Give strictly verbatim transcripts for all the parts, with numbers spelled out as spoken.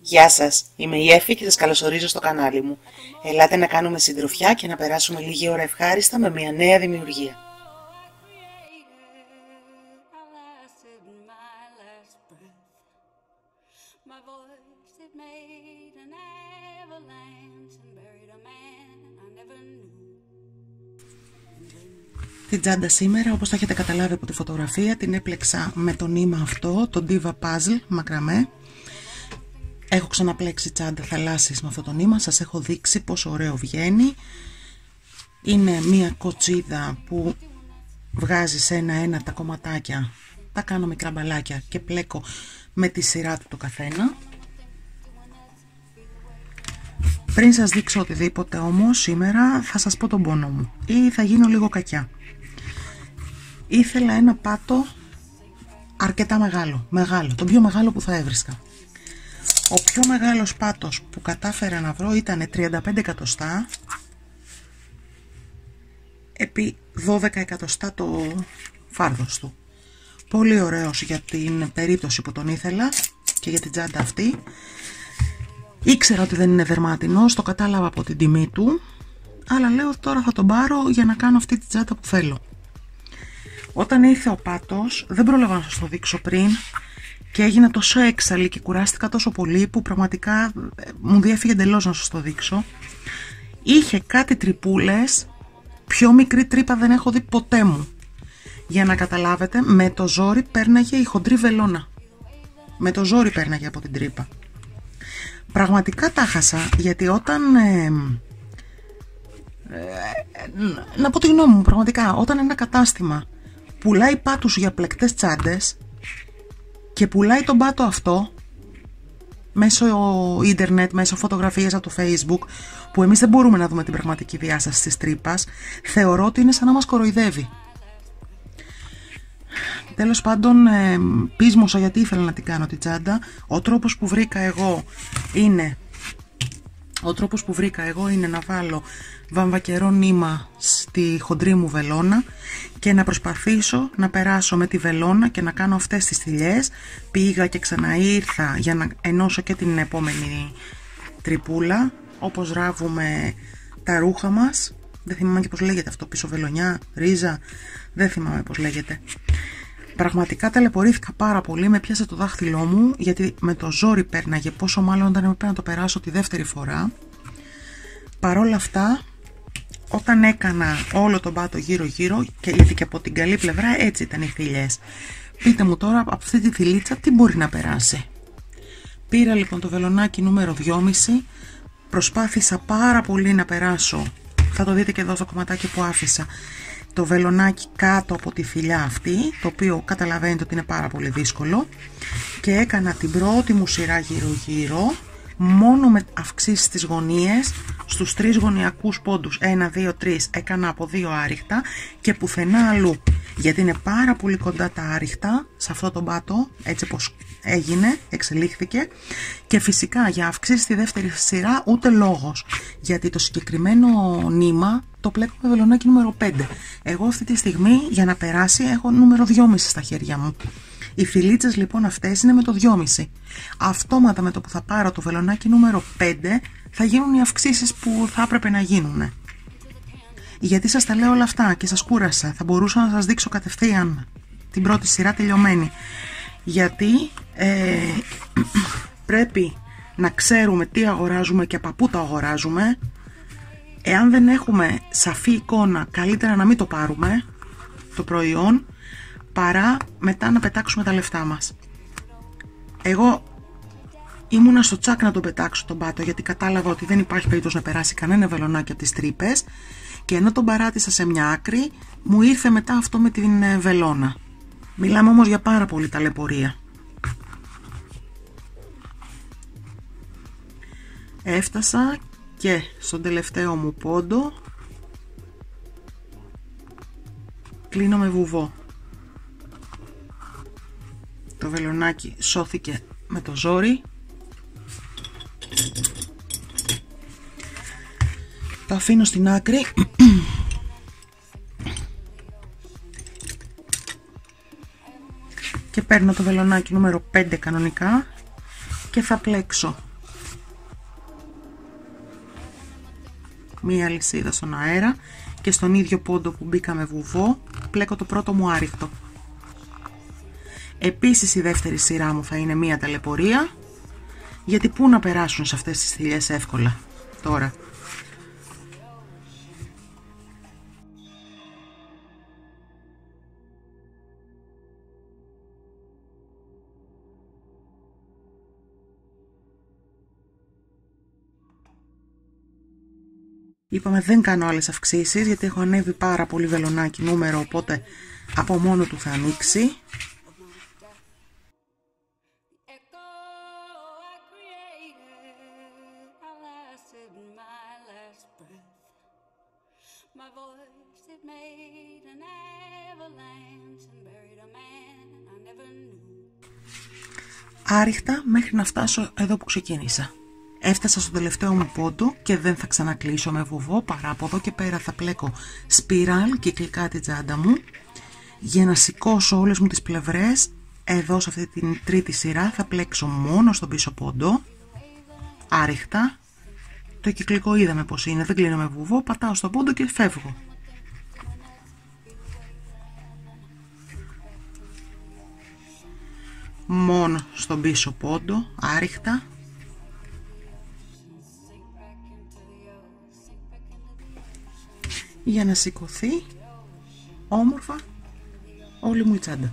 Γεια σας, είμαι η Εφη και σας καλωσορίζω στο κανάλι μου. Ελάτε να κάνουμε συντροφιά και να περάσουμε λίγη ώρα ευχάριστα με μια νέα δημιουργία. Την τσάντα σήμερα, όπως θα έχετε καταλάβει από τη φωτογραφία, την έπλεξα με το νήμα αυτό, το Diva Puzzle μακραμέ. Έχω ξαναπλέξει τσάντα θαλάσσης με αυτό το νήμα, σας έχω δείξει πόσο ωραίο βγαίνει. Είναι μία κοτσίδα που βγάζει σε ένα-ένα τα κομματάκια, τα κάνω μικρά μπαλάκια και πλέκω με τη σειρά του το καθένα. Πριν σας δείξω οτιδήποτε όμως σήμερα θα σας πω τον πόνο μου ή θα γίνω λίγο κακιά. Ήθελα ένα πάτο αρκετά μεγάλο, μεγάλο, το πιο μεγάλο που θα έβρισκα. Ο πιο μεγάλος πάτος που κατάφερα να βρω ήταν τριάντα πέντε εκατοστά επί δώδεκα εκατοστά το φάρδος του. Πολύ ωραίος για την περίπτωση που τον ήθελα και για την τσάντα αυτή. Ήξερα ότι δεν είναι δερμάτινος, το κατάλαβα από την τιμή του, αλλά λέω τώρα θα τον πάρω για να κάνω αυτή την τσάντα που θέλω. Όταν ήρθε ο πάτος, δεν πρόλαβα να σας το δείξω πριν και έγινα τόσο έξαλλη και κουράστηκα τόσο πολύ που πραγματικά μου διέφυγε εντελώς να σας το δείξω. Είχε κάτι τρυπούλες, πιο μικρή τρύπα δεν έχω δει ποτέ μου. Για να καταλάβετε, με το ζόρι πέρναγε η χοντρή βελόνα. Με το ζόρι πέρναγε από την τρύπα. Πραγματικά τα χάσα, γιατί όταν... Ε, ε, να πω τη γνώμη μου, πραγματικά, όταν ένα κατάστημα πουλάει πάτους για πλεκτές τσάντες και πουλάει τον πάτο αυτό μέσω ίντερνετ, μέσω φωτογραφίες από το Facebook, που εμείς δεν μπορούμε να δούμε την πραγματική διάσταση της τρύπας, θεωρώ ότι είναι σαν να μας κοροϊδεύει. Τέλος πάντων, ε, πείσμωσα γιατί ήθελα να την κάνω την τσάντα. Ο τρόπος που βρήκα εγώ είναι ο τρόπος που βρήκα εγώ είναι να βάλω βαμβακερό νήμα στη χοντρή μου βελόνα και να προσπαθήσω να περάσω με τη βελόνα και να κάνω αυτές τις θηλιές. Πήγα και ξαναήρθα για να ενώσω και την επόμενη τρυπούλα, όπως ράβουμε τα ρούχα μας. Δεν θυμάμαι και πώς λέγεται αυτό, πίσω βελονιά, ρίζα, δεν θυμάμαι πώς λέγεται. Πραγματικά ταλαιπωρήθηκα πάρα πολύ, με πιάσε το δάχτυλό μου γιατί με το ζόρι πέρναγε, πόσο μάλλον όταν έπρεπε να το περάσω τη δεύτερη φορά. Παρόλα αυτά, όταν έκανα όλο τον πάτο γύρω γύρω και ήδη και από την καλή πλευρά, έτσι ήταν οι θηλιές. Πείτε μου τώρα από αυτή τη θηλίτσα τι μπορεί να περάσει. Πήρα λοιπόν το βελονάκι νούμερο δυόμισι, προσπάθησα πάρα πολύ να περάσω, θα το δείτε και εδώ στο κομματάκι που άφησα, το βελονάκι κάτω από τη θηλιά αυτή, το οποίο καταλαβαίνετε ότι είναι πάρα πολύ δύσκολο, και έκανα την πρώτη μου σειρά γύρω γύρω μόνο με αυξήσεις στις γωνίες, στους τρεις γωνιακούς πόντους, ένα, δύο, τρεις, έκανα από δύο άριχτα και πουθενά αλλού, γιατί είναι πάρα πολύ κοντά τα άριχτα σε αυτό το πάτο, έτσι πως έγινε, εξελίχθηκε, και φυσικά για αυξήσεις στη δεύτερη σειρά ούτε λόγος, γιατί το συγκεκριμένο νήμα το πλέκω με βελονάκι νούμερο πέντε. Εγώ αυτή τη στιγμή για να περάσει έχω νούμερο δυόμισι στα χέρια μου. Οι φιλίτσες λοιπόν αυτές είναι με το δυόμισι. Αυτόματα με το που θα πάρω το βελονάκι νούμερο πέντε θα γίνουν οι αυξήσεις που θα έπρεπε να γίνουν. Γιατί σας τα λέω όλα αυτά και σας κούρασα, θα μπορούσα να σας δείξω κατευθείαν την πρώτη σειρά τελειωμένη. Γιατί ε, πρέπει να ξέρουμε τι αγοράζουμε και από πού το αγοράζουμε. Εάν δεν έχουμε σαφή εικόνα, καλύτερα να μην το πάρουμε το προϊόν, παρά μετά να πετάξουμε τα λεφτά μας. Εγώ ήμουνα στο τσάκ να τον πετάξω τον πάτο, γιατί κατάλαβα ότι δεν υπάρχει περίπτωση να περάσει κανένα βελονάκι από τις τρύπες, και ενώ τον παράτησα σε μια άκρη, μου ήρθε μετά αυτό με την βελόνα. Μιλάμε όμως για πάρα πολύ ταλαιπωρία. Έφτασα και στον τελευταίο μου πόντο, κλείνω με βουβό. Το βελονάκι σώθηκε με το ζόρι. Το αφήνω στην άκρη. Και παίρνω το βελονάκι νούμερο πέντε κανονικά και θα πλέξω μία αλυσίδα στον αέρα και στον ίδιο πόντο που μπήκα με βουβό πλέκω το πρώτο μου άριχτο. Επίσης η δεύτερη σειρά μου θα είναι μία ταλαιπωρία, γιατί πού να περάσουν σε αυτές τις θηλιές εύκολα τώρα. Είπαμε δεν κάνω άλλες αυξήσεις γιατί έχω ανέβει πάρα πολύ βελονάκι νούμερο, οπότε από μόνο του θα ανοίξει. Άριχτα μέχρι να φτάσω εδώ που ξεκίνησα. Έφτασα στο τελευταίο μου πόντο και δεν θα ξανακλείσω με βουβό, παρά από εδώ και πέρα θα πλέκω σπιράλ κυκλικά την τσάντα μου για να σηκώσω όλες μου τις πλευρές. Εδώ σε αυτή την τρίτη σειρά θα πλέξω μόνο στον πίσω πόντο άριχτα. Το κυκλικό είδαμε πως είναι, δεν κλείνω με βουβό, πατάω στον πόντο και φεύγω. Μόνο στον πίσω πόντο άριχτα. Για να σηκωθεί όμορφα όλη μου η τσάντα.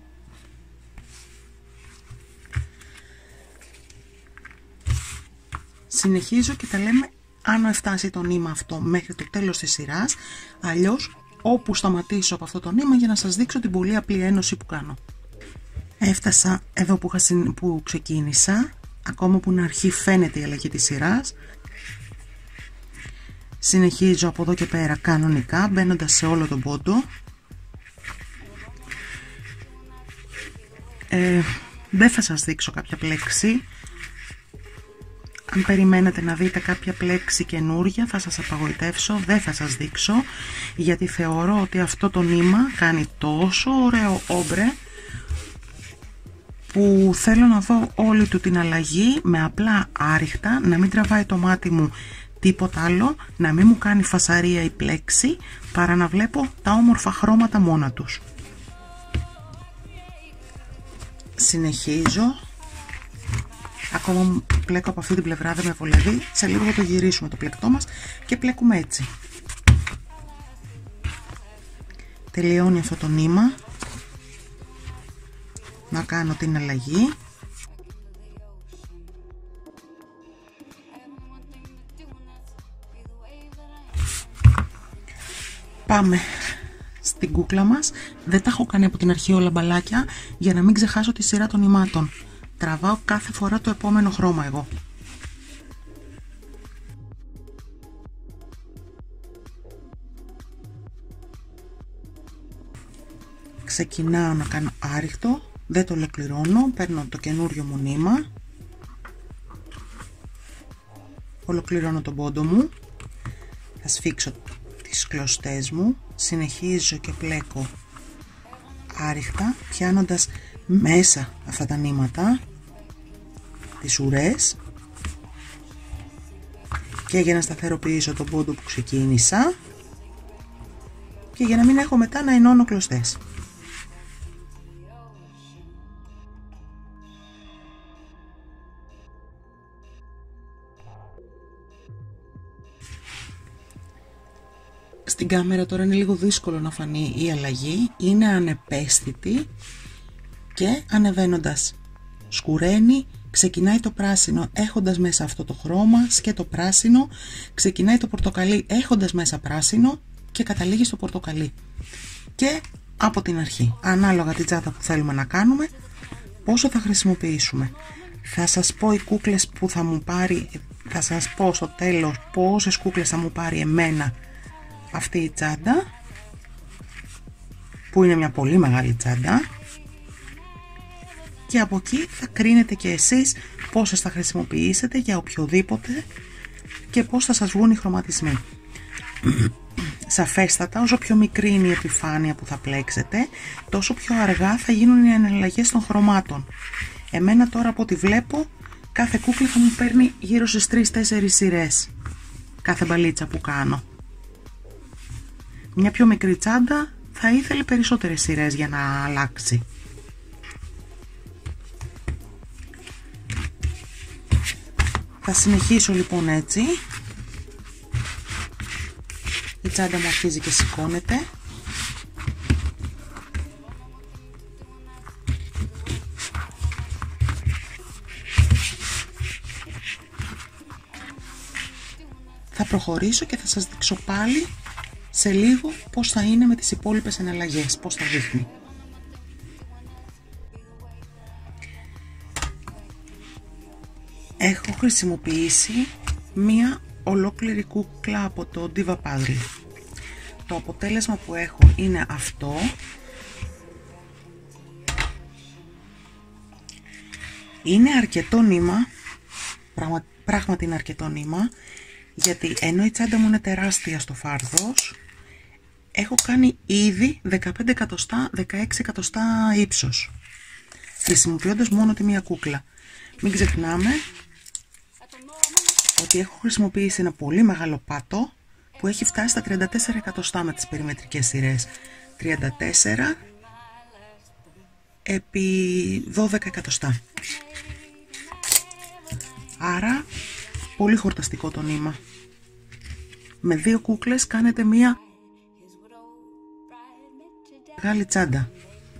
Συνεχίζω και τα λέμε αν φτάσει το νήμα αυτό μέχρι το τέλος της σειράς, αλλιώς όπου σταματήσω από αυτό το νήμα για να σας δείξω την πολύ απλή ένωση που κάνω. Έφτασα εδώ που, είχα, που ξεκίνησα, ακόμα που είναι αρχή φαίνεται η αλλαγή της σειράς. Συνεχίζω από εδώ και πέρα κανονικά, μπαίνοντας σε όλο τον πόντο. Ε, δεν θα σας δείξω κάποια πλέξη. Αν περιμένετε να δείτε κάποια πλέξη καινούρια θα σας απαγοητεύσω, δεν θα σας δείξω, γιατί θεωρώ ότι αυτό το νήμα κάνει τόσο ωραίο όμπρε που θέλω να δω όλη του την αλλαγή με απλά άριχτα, να μην τραβάει το μάτι μου τίποτα άλλο, να μην μου κάνει φασαρία η πλέξη, παρά να βλέπω τα όμορφα χρώματα μόνα τους. Συνεχίζω. Ακόμα πλέκω από αυτή την πλευρά, δεν με βολεύει. Σε λίγο θα το γυρίσουμε το πλεκτό μας και πλέκουμε έτσι. Τελειώνει αυτό το νήμα. Να κάνω την αλλαγή. Πάμε στην κούκλα μας. Δεν τα έχω κάνει από την αρχή όλα μπαλάκια για να μην ξεχάσω τη σειρά των νημάτων. Τραβάω κάθε φορά το επόμενο χρώμα εγώ. Ξεκινάω να κάνω άριχτο, δεν το ολοκληρώνω, παίρνω το καινούριο μου νήμα, ολοκληρώνω τον πόντο μου, θα σφίξω τις κλωστές μου, συνεχίζω και πλέκω άριχτα, πιάνοντας μέσα αυτά τα νήματα, τις ουρές, και για να σταθεροποιήσω τον πόντο που ξεκίνησα και για να μην έχω μετά να ενώνω κλωστές. Στην κάμερα τώρα είναι λίγο δύσκολο να φανεί η αλλαγή, είναι ανεπαίσθητη και ανεβαίνοντας σκουραίνει, ξεκινάει το πράσινο έχοντας μέσα αυτό το χρώμα, σκέτο πράσινο, ξεκινάει το πορτοκαλί έχοντας μέσα πράσινο και καταλήγει στο πορτοκαλί. Και από την αρχή, ανάλογα την τσάντα που θέλουμε να κάνουμε, πόσο θα χρησιμοποιήσουμε. Θα σας πω οι κούκλες που θα μου πάρει, θα σας πω στο τέλος πόσες κούκλες θα μου πάρει εμένα αυτή η τσάντα, που είναι μια πολύ μεγάλη τσάντα, και από εκεί θα κρίνετε και εσείς πόσες θα χρησιμοποιήσετε για οποιοδήποτε και πώς θα σας βγουν οι χρωματισμοί. Σαφέστατα, όσο πιο μικρή είναι η επιφάνεια που θα πλέξετε, τόσο πιο αργά θα γίνουν οι εναλλαγές των χρωμάτων. Εμένα τώρα από ό,τι βλέπω, κάθε κούκλα θα μου παίρνει γύρω στις τρεις τέσσερις σειρές. κάθε μπαλίτσα που κάνω. Μια πιο μικρή τσάντα θα ήθελε περισσότερες σειρές για να αλλάξει. Θα συνεχίσω λοιπόν έτσι. Η τσάντα μου αρχίζει και σηκώνεται. Θα προχωρήσω και θα σας δείξω πάλι σε λίγο πώς θα είναι με τις υπόλοιπες εναλλαγές, πώς θα δείχνει. Έχω χρησιμοποιήσει μία ολόκληρη κούκλα από το Diva Puzzle. Το αποτέλεσμα που έχω είναι αυτό. Είναι αρκετό νήμα, πράγμα, πράγματι είναι αρκετό νήμα, γιατί ενώ η τσάντα μου είναι τεράστια στο φάρδος, έχω κάνει ήδη δεκαπέντε εκατοστά, δεκαέξι εκατοστά ύψος, χρησιμοποιώντας μόνο τη μία κούκλα. Μην ξεχνάμε ότι έχω χρησιμοποιήσει ένα πολύ μεγάλο πάτο που έχει φτάσει στα τριάντα τέσσερα εκατοστά με τις περιμετρικές σειρές. τριάντα τέσσερα επί δώδεκα εκατοστά. Άρα πολύ χορταστικό το νήμα. Με δύο κούκλες κάνετε μία μεγάλη τσάντα.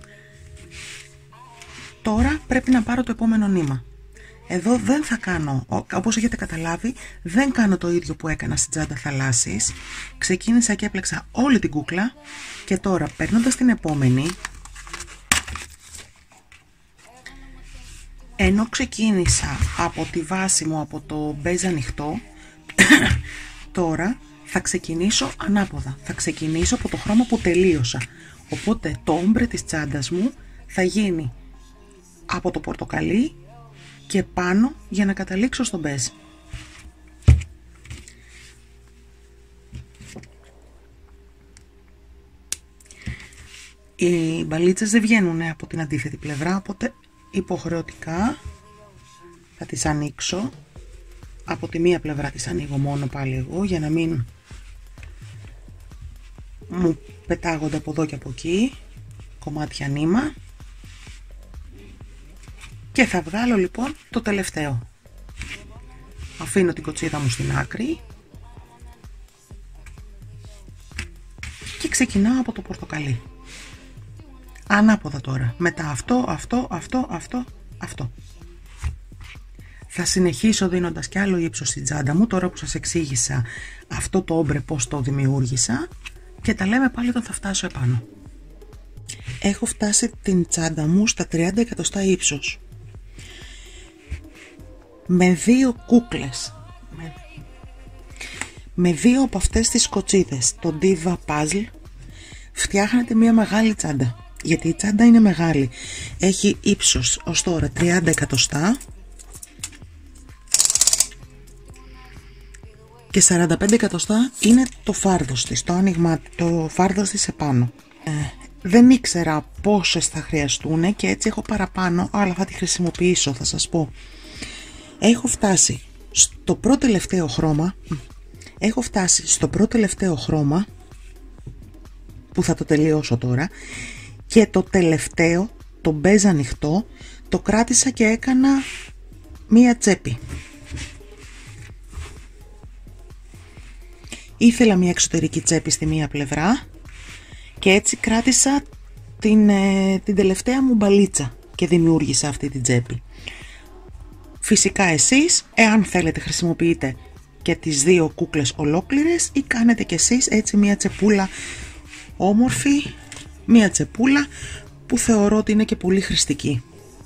Τώρα πρέπει να πάρω το επόμενο νήμα. Εδώ δεν θα κάνω, όπως έχετε καταλάβει, δεν κάνω το ίδιο που έκανα στην τσάντα θαλάσσης. Ξεκίνησα και έπλεξα όλη την κούκλα και τώρα παίρνοντας την επόμενη, ενώ ξεκίνησα από τη βάση μου από το μπέζ ανοιχτό, τώρα θα ξεκινήσω ανάποδα. Θα ξεκινήσω από το χρώμα που τελείωσα. Οπότε το όμπρε της τσάντας μου θα γίνει από το πορτοκαλί και πάνω για να καταλήξω στο μπέζ. Οι μπαλίτσες δεν βγαίνουν από την αντίθετη πλευρά, οπότε υποχρεωτικά θα τις ανοίξω. Από τη μία πλευρά τις ανοίγω μόνο πάλι εγώ, για να μην μου πετάγονται από εδώ και από εκεί κομμάτια νήμα. Και θα βγάλω λοιπόν το τελευταίο. Αφήνω την κοτσίδα μου στην άκρη και ξεκινάω από το πορτοκαλί. Ανάποδα τώρα. Μετά αυτό, αυτό, αυτό, αυτό, αυτό. Θα συνεχίσω δίνοντας κι άλλο ύψος στην τσάντα μου, τώρα που σας εξήγησα αυτό το όμπρε πώς το δημιούργησα, και τα λέμε πάλι όταν θα φτάσω επάνω. Έχω φτάσει την τσάντα μου στα τριάντα εκατοστά ύψος. Με δύο κούκλες, με, με δύο από αυτές τις κοτσίδες, το Diva Puzzle, φτιάχνετε μια μεγάλη τσάντα. Γιατί η τσάντα είναι μεγάλη. Έχει ύψος ως τώρα τριάντα εκατοστά και σαράντα πέντε εκατοστά είναι το φάρδος της, το άνοιγμα, το φάρδος της επάνω. Ε, δεν ήξερα πόσες θα χρειαστούν και έτσι έχω παραπάνω, αλλά θα τη χρησιμοποιήσω, θα σας πω. Έχω φτάσει στο πρώτο τελευταίο χρώμα, έχω φτάσει στο πρώτο τελευταίο χρώμα που θα το τελειώσω τώρα, και το τελευταίο, το μπέζ ανοιχτό, το κράτησα και έκανα μία τσέπη. Ήθελα μία εξωτερική τσέπη στη μία πλευρά και έτσι κράτησα την, ε, την τελευταία μου μπαλίτσα και δημιούργησα αυτή την τσέπη. Φυσικά εσείς, εάν θέλετε, χρησιμοποιείτε και τις δύο κούκλες ολόκληρες ή κάνετε και εσείς έτσι μία τσεπούλα όμορφη, μία τσεπούλα που θεωρώ ότι είναι και πολύ χρηστική.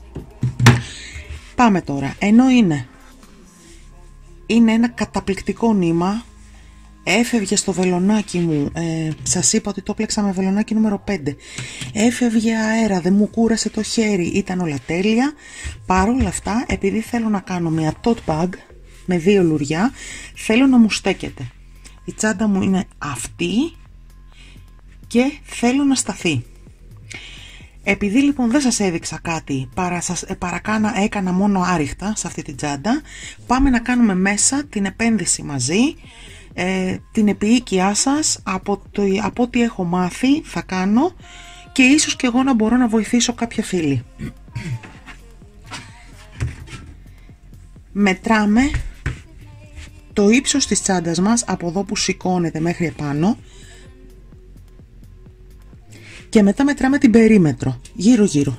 Πάμε τώρα, ενώ είναι, είναι ένα καταπληκτικό νήμα, έφευγε στο βελονάκι μου, ε, σας είπα ότι το πλέξα με βελονάκι νούμερο πέντε, έφευγε αέρα, δεν μου κούρασε το χέρι, ήταν όλα τέλεια. Παρ' όλα αυτά, επειδή θέλω να κάνω μια tote bag με δύο λουριά, θέλω να μου στέκεται. Η τσάντα μου είναι αυτή και θέλω να σταθεί. Επειδή λοιπόν δεν σας έδειξα κάτι, παρά σας, παρακάνα έκανα μόνο άριχτα σε αυτή την τσάντα, πάμε να κάνουμε μέσα την επένδυση μαζί ε, την επίοικιά σας από, το, από ό,τι έχω μάθει θα κάνω και ίσως και εγώ να μπορώ να βοηθήσω κάποια φίλη. Μετράμε το ύψος της τσάντας μας από εδώ που σηκώνεται μέχρι επάνω και μετά μετράμε την περίμετρο γύρω γύρω.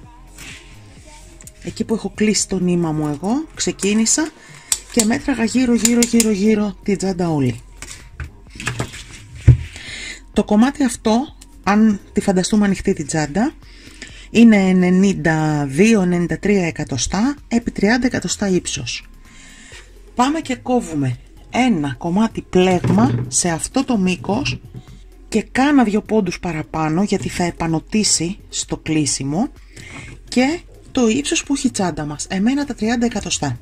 Εκεί που έχω κλείσει το νήμα μου εγώ ξεκίνησα και μέτραγα γύρω γύρω γύρω γύρω την τσάντα όλη. Το κομμάτι αυτό, αν τη φανταστούμε ανοιχτή την τσάντα, είναι ενενήντα δύο ενενήντα τρία εκατοστά επί τριάντα εκατοστά ύψος. Πάμε και κόβουμε ένα κομμάτι πλέγμα σε αυτό το μήκος και κάνα δύο πόντους παραπάνω γιατί θα επανωτήσει στο κλείσιμο και το ύψος που έχει η τσάντα μας, εμένα τα τριάντα εκατοστά.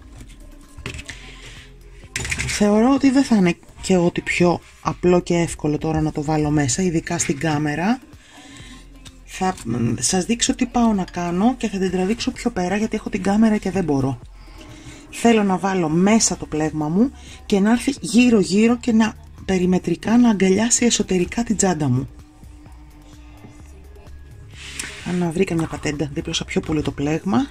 Θεωρώ ότι δεν θα είναι και ό,τι πιο απλό και εύκολο τώρα να το βάλω μέσα, ειδικά στην κάμερα. Θα σας δείξω τι πάω να κάνω και θα την τραβήξω πιο πέρα γιατί έχω την κάμερα και δεν μπορώ. Θέλω να βάλω μέσα το πλέγμα μου και να έρθει γύρω γύρω και να περιμετρικά να αγκαλιάσει εσωτερικά την τσάντα μου. Αν βρήκα μια πατέντα, δίπλωσα πιο πολύ το πλέγμα.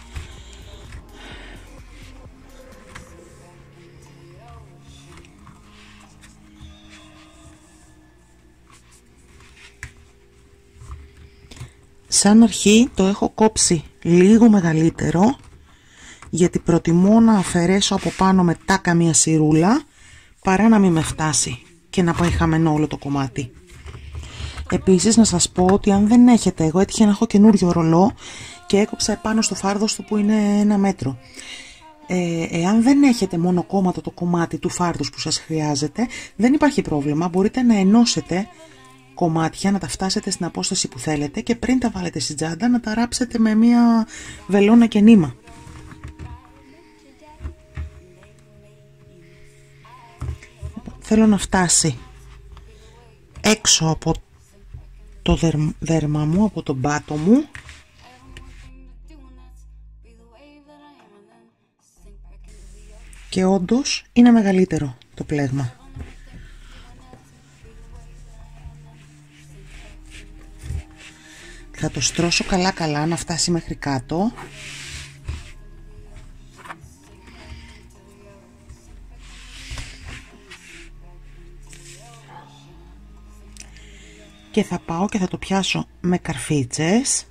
Σαν αρχή το έχω κόψει λίγο μεγαλύτερο γιατί προτιμώ να αφαιρέσω από πάνω μετά καμία σιρούλα παρά να μην με φτάσει και να πάει χαμένο όλο το κομμάτι. Επίσης να σας πω ότι αν δεν έχετε, εγώ έτυχε να έχω καινούριο ρολό και έκοψα επάνω στο φάρδος του που είναι ένα μέτρο. Ε, εάν δεν έχετε μόνο κόμματο το κομμάτι του φάρδους που σας χρειάζεται, δεν υπάρχει πρόβλημα, μπορείτε να ενώσετε κομμάτια, να τα φτάσετε στην απόσταση που θέλετε και πριν τα βάλετε στην τσάντα να τα ράψετε με μια βελόνα και νήμα. Θέλω να φτάσει έξω από το δέρμα μου, από τον πάτο μου και όντως είναι μεγαλύτερο το πλέγμα. Θα το στρώσω καλά καλά να φτάσει μέχρι κάτω. Και θα πάω και θα το πιάσω με καρφίτσες.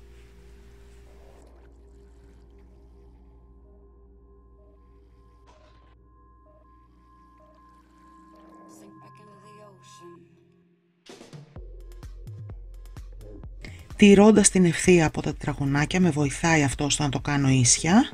Τηρώντας την ευθεία από τα τετραγωνάκια, με βοηθάει αυτό ώστε να το κάνω ίσια.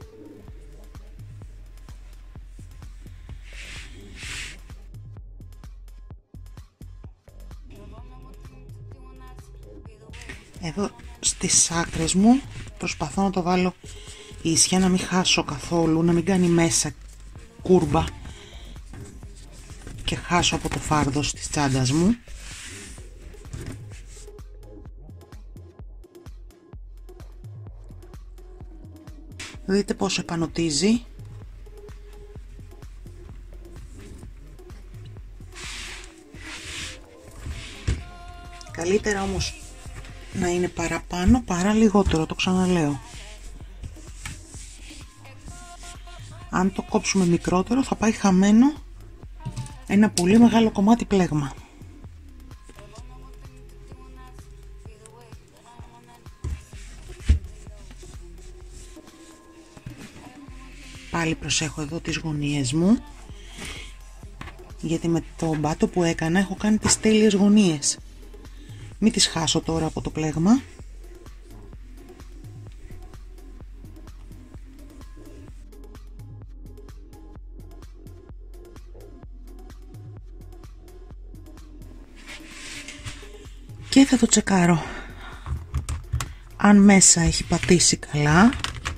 Εδώ στις άκρες μου προσπαθώ να το βάλω ίσια, να μην χάσω καθόλου, να μην κάνει μέσα κούρμπα και χάσω από το φάρδος της τσάντας μου. Δείτε πόσο επανωτίζει. Καλύτερα όμως να είναι παραπάνω παρά λιγότερο, το ξαναλέω. Αν το κόψουμε μικρότερο θα πάει χαμένο ένα πολύ μεγάλο κομμάτι πλέγμα. Πάλι προσέχω εδώ τις γωνίες μου, γιατί με το μπάτο που έκανα έχω κάνει τις τέλειες γωνίες. Μην τις χάσω τώρα από το πλέγμα. Και θα το τσεκάρω αν μέσα έχει πατήσει καλά.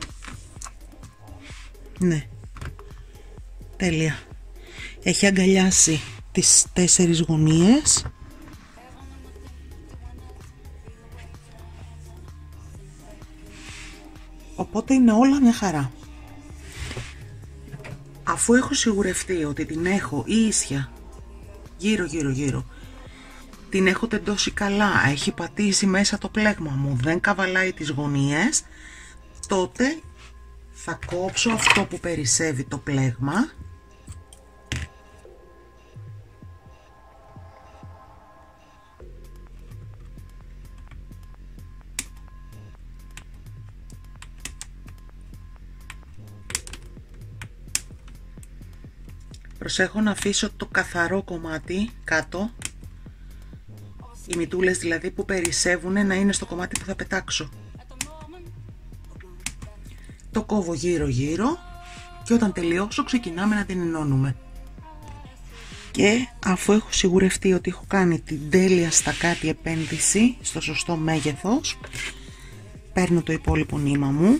Ναι, τέλεια. Έχει αγκαλιάσει τις τέσσερις γωνίες. Οπότε είναι όλα μια χαρά. Αφού έχω σιγουρευτεί ότι την έχω ίσια γύρω γύρω γύρω, την έχω τεντώσει καλά, έχει πατήσει μέσα το πλέγμα μου, δεν καβαλάει τις γωνίες, τότε θα κόψω αυτό που περισσεύει το πλέγμα προσέχω να αφήσω το καθαρό κομμάτι κάτω, οι μυτούλες δηλαδή που περισσεύουν να είναι στο κομμάτι που θα πετάξω. Το κόβω γύρω γύρω και όταν τελειώσω ξεκινάμε να την ενώνουμε. Και αφού έχω σιγουρευτεί ότι έχω κάνει την τέλεια στακάτη επένδυση στο σωστό μέγεθος, παίρνω το υπόλοιπο νήμα μου,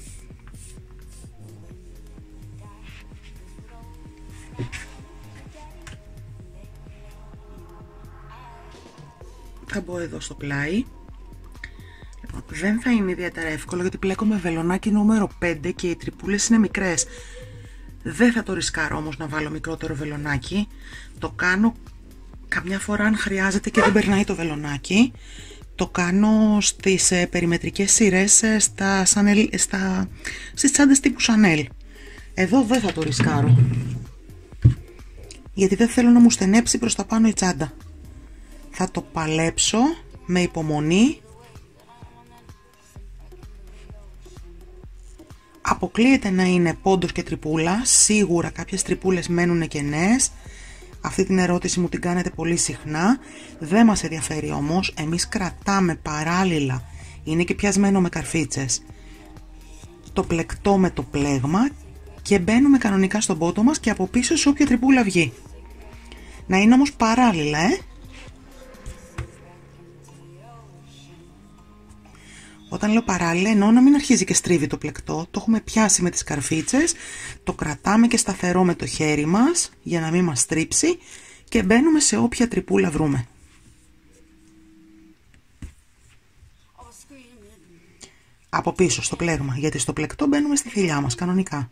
θα μπω εδώ στο πλάι. Λοιπόν, δεν θα είναι ιδιαίτερα εύκολο γιατί πλέκω με βελονάκι νούμερο πέντε και οι τρυπούλες είναι μικρές. Δεν θα το ρισκάρω όμως να βάλω μικρότερο βελονάκι. Το κάνω καμιά φορά αν χρειάζεται και δεν περνάει το βελονάκι. Το κάνω στις ε, περιμετρικές σειρές ε, στα, σανελ, στα, στις τσάντες τύπου Chanel. Εδώ δεν θα το ρισκάρω, γιατί δεν θέλω να μου στενέψει προς τα πάνω η τσάντα. Θα το παλέψω με υπομονή. Αποκλείεται να είναι πόντος και τρυπούλα, σίγουρα κάποιες τρυπούλες μένουν κενές. Αυτή την ερώτηση μου την κάνετε πολύ συχνά, δεν μας ενδιαφέρει όμως, εμείς κρατάμε παράλληλα, είναι και πιασμένο με καρφίτσες, το πλεκτό με το πλέγμα και μπαίνουμε κανονικά στον πότο μας και από πίσω σε όποια τρυπούλα βγει. Να είναι όμως παράλληλα, ε! Όταν λέω παράλληλα εννοώ να μην αρχίζει και στρίβει το πλεκτό, το έχουμε πιάσει με τις καρφίτσες, το κρατάμε και σταθερό με το χέρι μας για να μην μας στρίψει και μπαίνουμε σε όποια τρυπούλα βρούμε. Από πίσω στο πλέγμα, γιατί στο πλεκτό μπαίνουμε στη θηλιά μας κανονικά.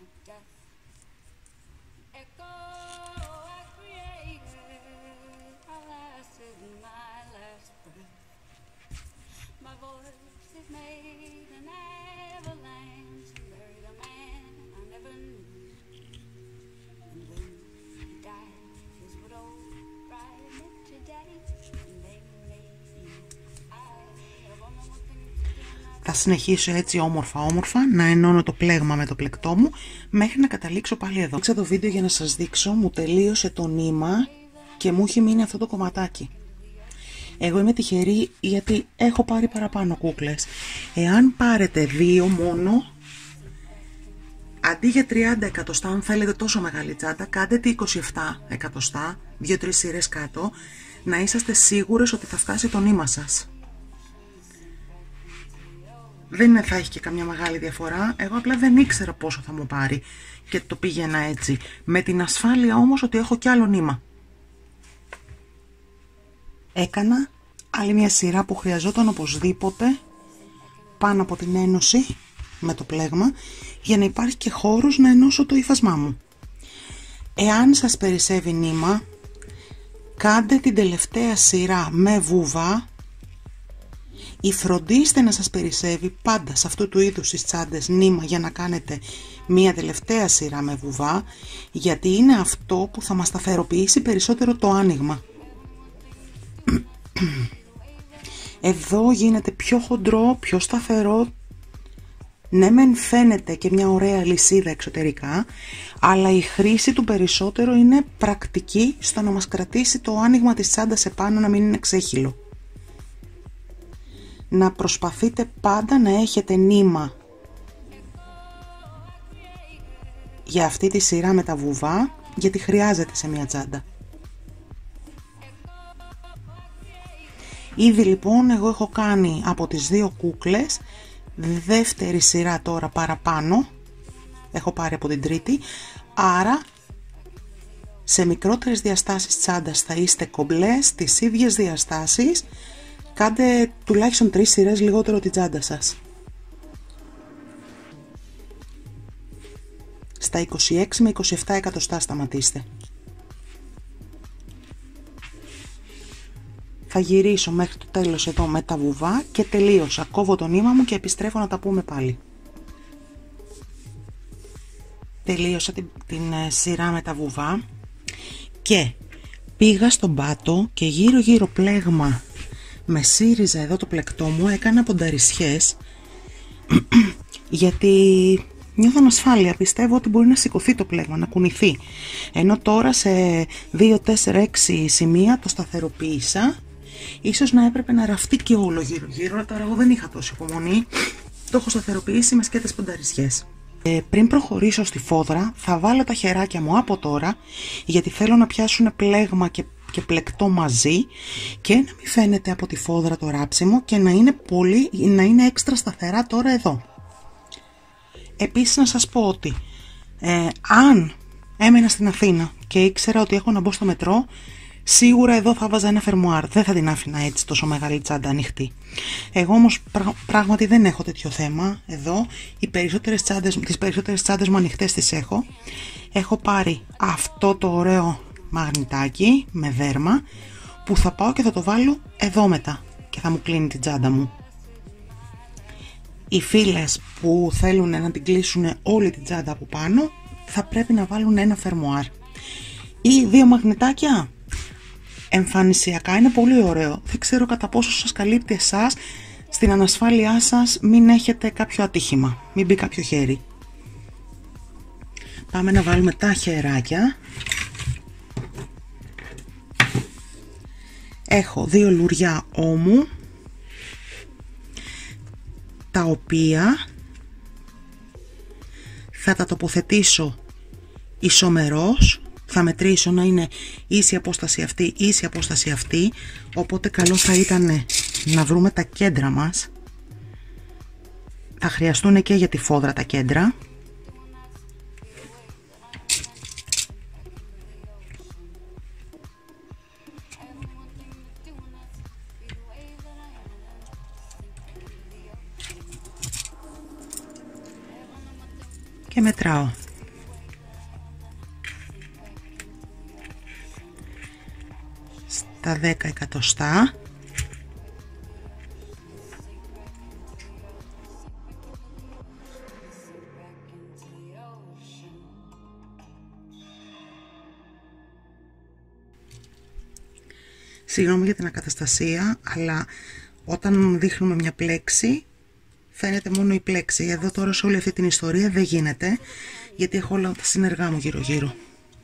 Θα συνεχίσω έτσι όμορφα όμορφα να ενώνω το πλέγμα με το πλεκτό μου μέχρι να καταλήξω πάλι εδώ. Δείξα το βίντεο για να σας δείξω, μου τελείωσε το νήμα και μου έχει μείνει αυτό το κομματάκι. Εγώ είμαι τυχερή γιατί έχω πάρει παραπάνω κούκλες. Εάν πάρετε δύο μόνο, αντί για τριάντα εκατοστά, αν θέλετε τόσο μεγάλη τσάντα, κάντε τη είκοσι επτά εκατοστά, δύο τρεις σειρές κάτω, να είσαστε σίγουρες ότι θα φτάσει το νήμα σας. Δεν θα έχει και καμιά μεγάλη διαφορά, εγώ απλά δεν ήξερα πόσο θα μου πάρει και το πήγαινα έτσι, με την ασφάλεια όμως ότι έχω κι άλλο νήμα. Έκανα άλλη μια σειρά που χρειαζόταν οπωσδήποτε πάνω από την ένωση με το πλέγμα για να υπάρχει και χώρος να ενώσω το ύφασμά μου. Εάν σας περισσεύει νήμα, κάντε την τελευταία σειρά με βούβα ή φροντίστε να σας περισσεύει πάντα σε αυτού του είδους τις τσάντες νήμα για να κάνετε μία τελευταία σειρά με βουβά, γιατί είναι αυτό που θα μας σταθεροποιήσει περισσότερο το άνοιγμα. Εδώ γίνεται πιο χοντρό, πιο σταθερό. Ναι μεν φαίνεται και μια ωραία λυσίδα εξωτερικά, αλλά η χρήση του περισσότερο είναι πρακτική στο να μας κρατήσει το άνοιγμα της τσάντας επάνω να μην είναι ξέχυλο. Να προσπαθείτε πάντα να έχετε νήμα για αυτή τη σειρά με τα βουβά, γιατί χρειάζεται σε μια τσάντα. Ήδη λοιπόν εγώ έχω κάνει από τις δύο κούκλες δεύτερη σειρά τώρα παραπάνω, έχω πάρει από την τρίτη, άρα σε μικρότερες διαστάσεις τσάντας θα είστε κομπλέ στις ίδιες διαστάσεις. Κάντε τουλάχιστον τρεις σειρές λιγότερο την τσάντα σας. Στα είκοσι έξι με είκοσι επτά εκατοστά σταματήστε. Θα γυρίσω μέχρι το τέλος εδώ με τα βουβά και τελείωσα. Κόβω το νήμα μου και επιστρέφω να τα πούμε πάλι. Τελείωσα την, την ε, σειρά με τα βουβά και πήγα στον πάτο και γύρω γύρω πλέγμα με σύριζα εδώ το πλεκτό μου, έκανα πονταρισιές γιατί νιώθω ανασφάλεια, πιστεύω ότι μπορεί να σηκωθεί το πλέγμα, να κουνηθεί, ενώ τώρα σε δύο, τέσσερα, έξι σημεία το σταθεροποίησα. Ίσως να έπρεπε να ραφτεί και όλο γύρω γύρω, τώρα εγώ δεν είχα τόση υπομονή, το έχω σταθεροποιήσει με σκέτες πονταρισιές. Ε, πριν προχωρήσω στη φόδρα θα βάλω τα χεράκια μου από τώρα, γιατί θέλω να πιάσουν πλέγμα και, και πλεκτό μαζί και να μην φαίνεται από τη φόδρα το ράψιμο και να είναι, πολύ, να είναι έξτρα σταθερά τώρα εδώ. Επίσης να σας πω ότι ε, αν έμενα στην Αθήνα και ήξερα ότι έχω να μπω στο μετρό, σίγουρα εδώ θα βάζα ένα φερμουάρ, δεν θα την άφηνα έτσι τόσο μεγάλη τσάντα ανοιχτή. Εγώ όμως πρά, πράγματι δεν έχω τέτοιο θέμα εδώ, οι περισσότερες τσάντες, τις περισσότερες τσάντες μου ανοιχτές τις έχω. Έχω πάρει αυτό το ωραίο μαγνητάκι με δέρμα που θα πάω και θα το βάλω εδώ μετά και θα μου κλείνει την τσάντα μου. Οι φίλες που θέλουν να την κλείσουν όλη την τσάντα από πάνω θα πρέπει να βάλουν ένα φερμουάρ ή δύο μαγνητάκια. Εμφανισιακά είναι πολύ ωραίο, δεν ξέρω κατά πόσο σας καλύπτει εσάς στην ανασφάλειά σας, μην έχετε κάποιο ατύχημα, μην μπει κάποιο χέρι. Πάμε να βάλουμε τα χεράκια. Έχω δύο λουριά ώμου, τα οποία θα τα τοποθετήσω ισομερώς. Θα μετρήσω να είναι ίση απόσταση αυτή, ίση απόσταση αυτή, οπότε καλό θα ήταν να βρούμε τα κέντρα μας. Θα χρειαστούν και για τη φόδρα τα κέντρα. Και μετράω. Τα δέκα εκατοστά. Συγγνώμη για την ακαταστασία, αλλά όταν δείχνουμε μια πλέξη φαίνεται μόνο η πλέξη. Εδώ τώρα σε όλη αυτή την ιστορία δεν γίνεται, γιατί έχω όλα τα συνεργά μου γύρω γύρω.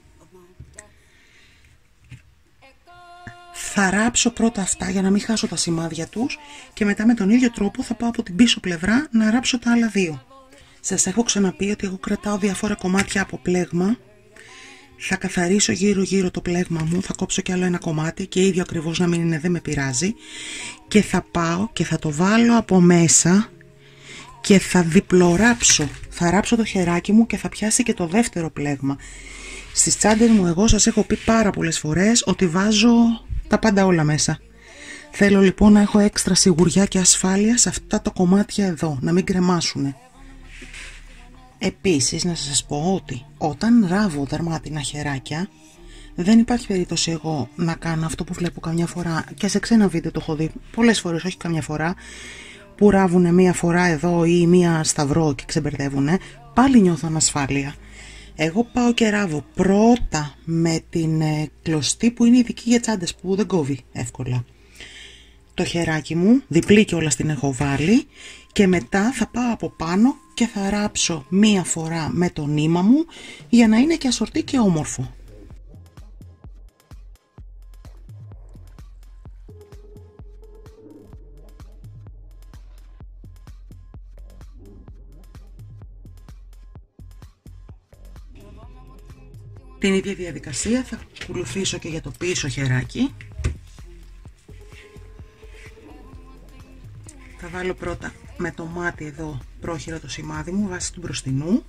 Θα ράψω πρώτα αυτά για να μην χάσω τα σημάδια τους και μετά με τον ίδιο τρόπο θα πάω από την πίσω πλευρά να ράψω τα άλλα δύο. Σας έχω ξαναπεί ότι εγώ κρατάω διάφορα κομμάτια από πλέγμα. Θα καθαρίσω γύρω γύρω το πλέγμα μου, θα κόψω κι άλλο ένα κομμάτι και ίδιο ακριβώς να μην είναι, δεν με πειράζει. Και θα πάω και θα το βάλω από μέσα και θα διπλοράψω. Θα ράψω το χεράκι μου και θα πιάσει και το δεύτερο πλέγμα. Στις τσάντες μου εγώ σας έχω πει πάρα πολλές φορές ότι βάζω τα πάντα όλα μέσα. Θέλω λοιπόν να έχω έξτρα σιγουριά και ασφάλεια σε αυτά τα κομμάτια εδώ, να μην κρεμάσουνε. Επίσης να σας πω ότι όταν ράβω δερμάτινα χεράκια δεν υπάρχει περίπτωση εγώ να κάνω αυτό που βλέπω καμιά φορά και σε ξένα βίντεο το έχω δει πολλές φορές, όχι καμιά φορά, που ράβουνε μία φορά εδώ ή μία σταυρό και ξεμπερδεύουνε. Πάλι νιώθω ανασφάλεια. Εγώ πάω και ράβω πρώτα με την ε, κλωστή που είναι ειδική για τσάντες, που δεν κόβει εύκολα. Το χεράκι μου, διπλή κιόλας την έχω βάλει, και μετά θα πάω από πάνω και θα ράψω μία φορά με το νήμα μου για να είναι και ασορτή και όμορφο. Την ίδια διαδικασία θα ακολουθήσω και για το πίσω χεράκι. Θα βάλω πρώτα με το μάτι εδώ πρόχειρα το σημάδι μου βάσει του μπροστινού.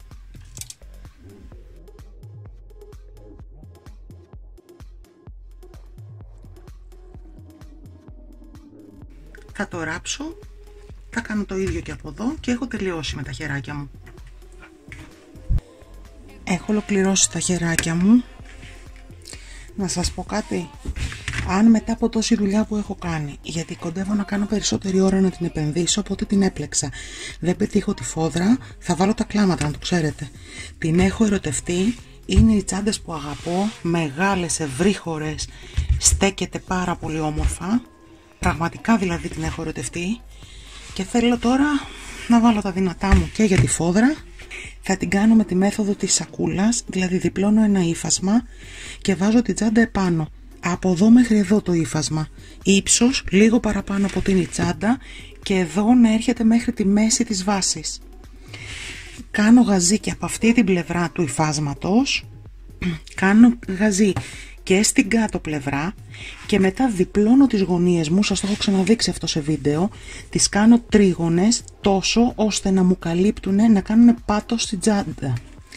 Θα το ράψω, θα κάνω το ίδιο και από εδώ και έχω τελειώσει με τα χεράκια μου. Έχω ολοκληρώσει τα χεράκια μου. Να σας πω κάτι, αν μετά από τόση δουλειά που έχω κάνει, γιατί κοντεύω να κάνω περισσότερη ώρα να την επενδύσω, οπότε την έπλεξα, δεν πετύχω τη φόδρα, θα βάλω τα κλάματα, να το ξέρετε. Την έχω ερωτευτεί, είναι οι τσάντες που αγαπώ, μεγάλες, ευρύχωρες, στέκεται πάρα πολύ όμορφα, πραγματικά δηλαδή την έχω ερωτευτεί και θέλω τώρα να βάλω τα δυνατά μου και για τη φόδρα. Θα την κάνω με τη μέθοδο της σακούλας, δηλαδή διπλώνω ένα ύφασμα και βάζω την τσάντα επάνω. Από εδώ μέχρι εδώ το ύφασμα. Ύψος λίγο παραπάνω από την τσάντα και εδώ να έρχεται μέχρι τη μέση της βάσης. Κάνω γαζί και από αυτή την πλευρά του υφάσματος, κάνω γαζί και στην κάτω πλευρά και μετά διπλώνω τις γωνίες μου, σας το έχω ξαναδείξει αυτό σε βίντεο, τις κάνω τρίγωνες τόσο ώστε να μου καλύπτουν, να κάνουν πάτο στην τσάντα.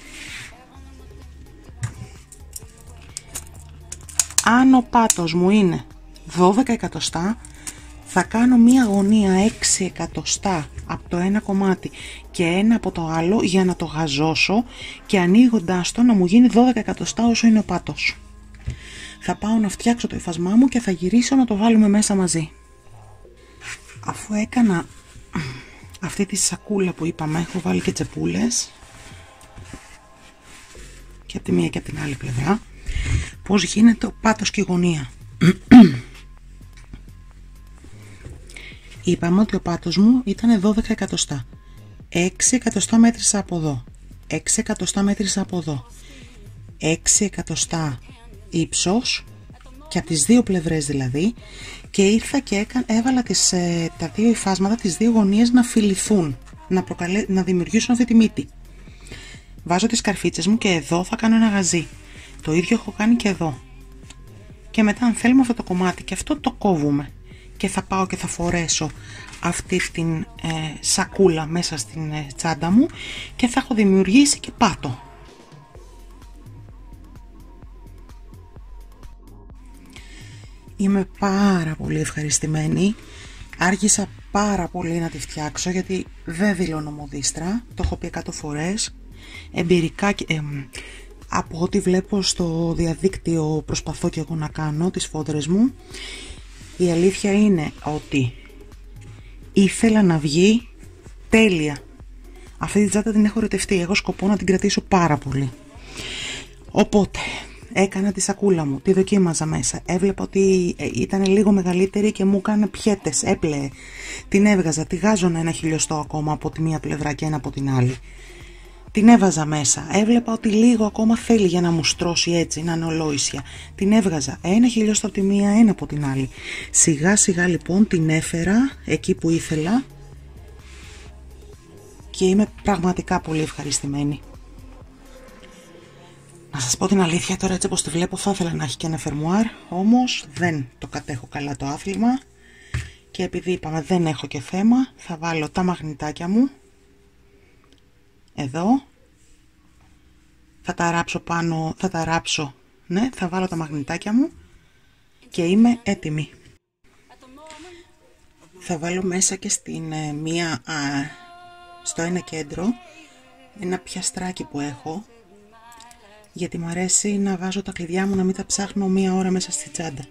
Αν ο πάτος μου είναι δώδεκα εκατοστά, θα κάνω μία γωνία έξι εκατοστά από το ένα κομμάτι και ένα από το άλλο για να το γαζώσω και ανοίγοντάς το να μου γίνει δώδεκα εκατοστά όσο είναι ο πάτος. Θα πάω να φτιάξω το υφασμά μου και θα γυρίσω να το βάλουμε μέσα μαζί. Αφού έκανα αυτή τη σακούλα που είπαμε, έχω βάλει και τσεπούλες και από τη μία και από την άλλη πλευρά. Πώς γίνεται ο πάτος και η γωνία. Είπαμε ότι ο πάτος μου ήταν δώδεκα εκατοστά. έξι εκατοστά μέτρησα από εδώ, έξι εκατοστά μέτρησα από εδώ, έξι εκατοστά ύψος και από τις δύο πλευρές δηλαδή, και ήρθα και έκανα, έβαλα τις, ε, τα δύο υφάσματα, τις δύο γωνίες να φιληθούν, να, προκαλέ, να δημιουργήσουν αυτή τη μύτη. Βάζω τις καρφίτσες μου και εδώ θα κάνω ένα γαζί. Το ίδιο έχω κάνει και εδώ. Και μετά αν θέλουμε αυτό το κομμάτι και αυτό το κόβουμε και θα πάω και θα φορέσω αυτή την ε, σακούλα μέσα στην ε, τσάντα μου και θα έχω δημιουργήσει και πάτο. Είμαι πάρα πολύ ευχαριστημένη. Άργησα πάρα πολύ να τη φτιάξω γιατί δεν δηλώνω μοδίστρα. Το έχω πει εκατό φορές. Εμπειρικά, ε, από ό,τι βλέπω στο διαδίκτυο προσπαθώ και εγώ να κάνω τις φόδρες μου. Η αλήθεια είναι ότι ήθελα να βγει τέλεια. Αυτή την τσάντα την έχω ερωτευτεί. Έχω σκοπό να την κρατήσω πάρα πολύ. Οπότε έκανα τη σακούλα μου, τη δοκίμαζα μέσα. Έβλεπα ότι ήταν λίγο μεγαλύτερη και μου έκανε πιέτες, έπλεε. Την έβγαζα, τη γάζωνα ένα χιλιοστό ακόμα από τη μία πλευρά και ένα από την άλλη. Την έβαζα μέσα. Έβλεπα ότι λίγο ακόμα θέλει για να μου στρώσει έτσι, να είναι ολόησια. Την έβγαζα ένα χιλιοστό από τη μία, ένα από την άλλη. Σιγά σιγά λοιπόν την έφερα εκεί που ήθελα και είμαι πραγματικά πολύ ευχαριστημένη. Να σας πω την αλήθεια, τώρα έτσι όπως τη βλέπω θα ήθελα να έχει και ένα φερμουάρ, όμως δεν το κατέχω καλά το άθλημα και επειδή είπαμε δεν έχω και θέμα, θα βάλω τα μαγνητάκια μου εδώ, θα τα ράψω πάνω, θα τα ράψω, ναι, θα βάλω τα μαγνητάκια μου και είμαι έτοιμη. Θα βάλω μέσα και στην ε, μία, α, στο ένα κέντρο ένα πιαστράκι που έχω, γιατί μου αρέσει να βάζω τα κλειδιά μου, να μην τα ψάχνω μία ώρα μέσα στη τσάντα.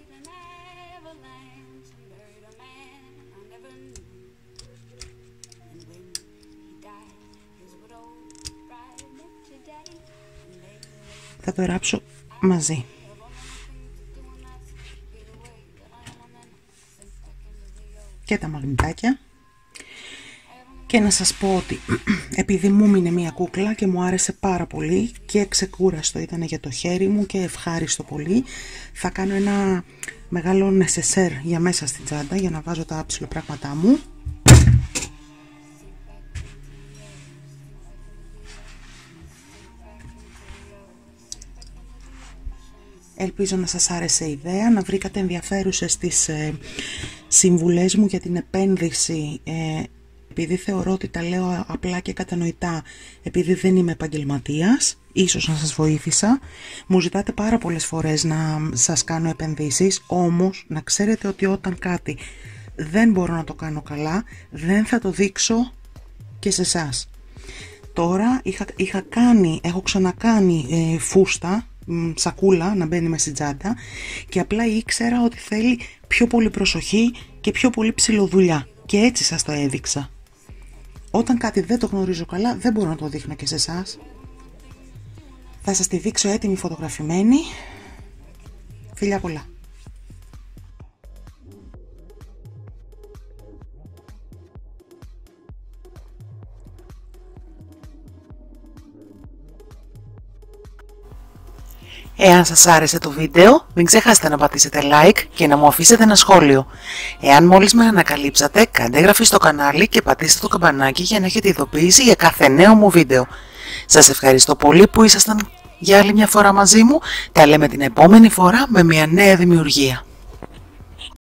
Θα το ράψω μαζί. Και τα μαγνητάκια. Και να σας πω ότι επειδή μου μείνε μία κούκλα και μου άρεσε πάρα πολύ και ξεκούραστο ήταν για το χέρι μου και ευχάριστο πολύ, θα κάνω ένα μεγάλο νεσεσέρ για μέσα στην τσάντα για να βάζω τα ψιλοπράγματά μου. Ελπίζω να σας άρεσε η ιδέα, να βρήκατε ενδιαφέρουσες τις ε, συμβουλές μου για την επένδυση, ε, επειδή θεωρώ ότι τα λέω απλά και κατανοητά, επειδή δεν είμαι επαγγελματίας, ίσως να σας βοήθησα. Μου ζητάτε πάρα πολλές φορές να σας κάνω επενδύσεις, όμως να ξέρετε ότι όταν κάτι δεν μπορώ να το κάνω καλά, δεν θα το δείξω και σε εσάς. τώρα είχα, είχα κάνει, έχω ξανακάνει ε, φούστα, μ, σακούλα να μπαίνει μες στην τσάντα και απλά ήξερα ότι θέλει πιο πολύ προσοχή και πιο πολύ ψηλοδουλειά και έτσι σας το έδειξα. Όταν κάτι δεν το γνωρίζω καλά δεν μπορώ να το δείχνω και σε εσάς. Θα σας τη δείξω έτοιμη φωτογραφημένη. Φιλιά πολλά. Εάν σας άρεσε το βίντεο, μην ξεχάσετε να πατήσετε like και να μου αφήσετε ένα σχόλιο. Εάν μόλις με ανακαλύψατε, κάντε εγγραφή στο κανάλι και πατήστε το καμπανάκι για να έχετε ειδοποίηση για κάθε νέο μου βίντεο. Σας ευχαριστώ πολύ που ήσασταν για άλλη μια φορά μαζί μου. Τα λέμε την επόμενη φορά με μια νέα δημιουργία.